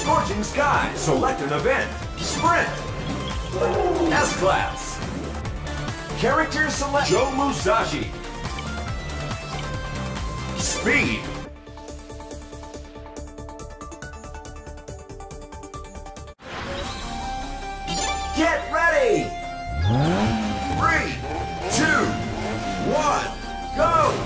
Scorching Sky. Select an event. Sprint. S-Class. Character select. Joe Musashi. Speed. Get ready! 3, 2, 1, go!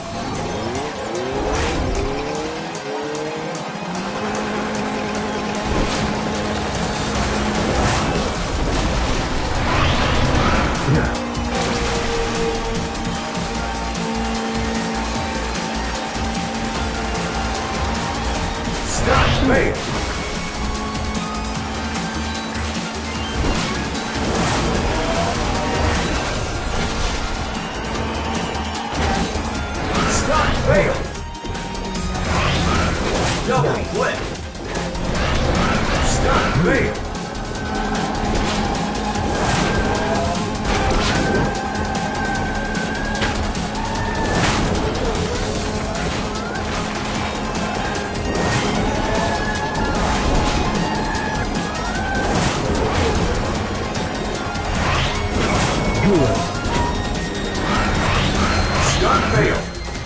Stop, fail! Fail! Double flip! Stop, fail! Good. Stop, fail!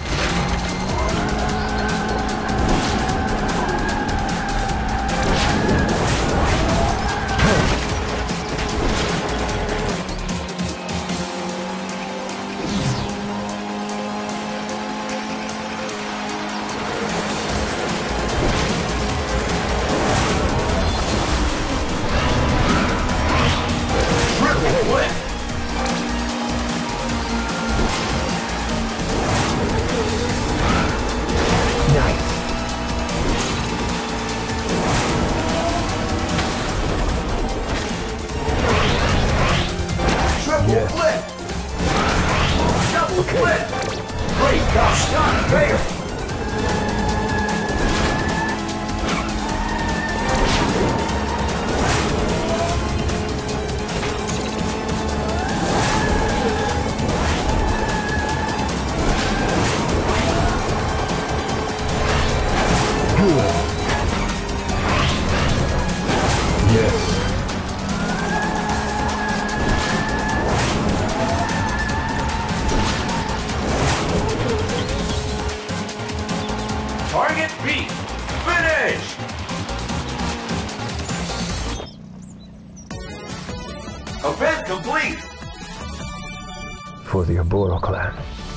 Yes. Flip! Double flip! Great gosh, stop, fail! Good. Yes. Target B. Finish! Event complete! For the Oboro clan.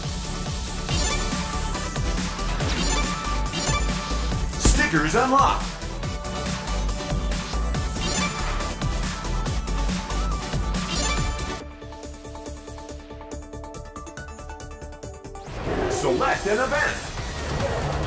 Stickers unlocked! Select an event!